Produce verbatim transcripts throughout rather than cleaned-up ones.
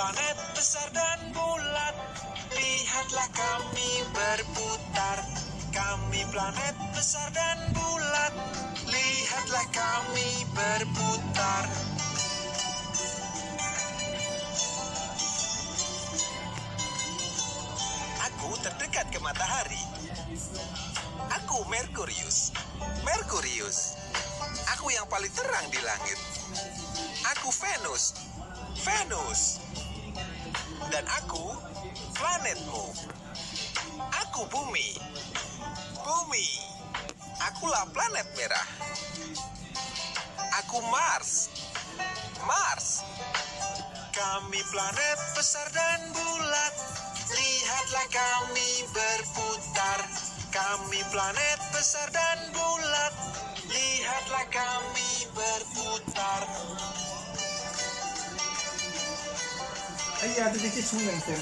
planet besar dan bulat, lihatlah kami berputar. Kami planet besar dan bulat, lihatlah kami berputar. Aku terdekat ke matahari. Aku Merkurius. Merkurius. Aku yang paling terang di langit. Aku Venus. Venus. Dan aku planetmu. Aku Bumi. Bumi. Akulah planet merah. Aku Mars. Mars. Kami planet besar dan bulat, lihatlah kami berputar. Kami planet besar dan bulat, lihatlah kami berputar. Ay, ate, dikit sungai sen.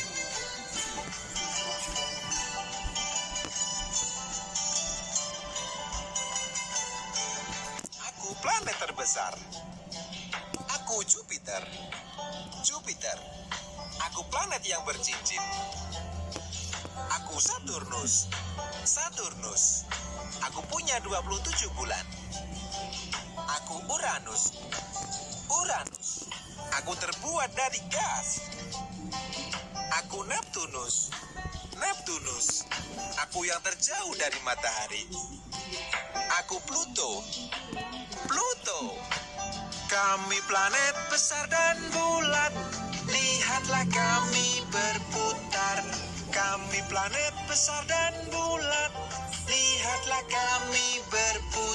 Aku planet terbesar. Aku Jupiter. Jupiter. Aku planet yang bercincin. Aku Saturnus. Saturnus. Aku punya dua puluh tujuh bulan. Aku Uranus. Uranus. Aku terbuat dari gas. Aku Neptunus. Neptunus. Aku yang terjauh dari matahari. Aku Pluto. Pluto. Kami planet besar dan bulat, lihatlah kami berputar. Kami planet besar dan bulat, lihatlah kami berputar.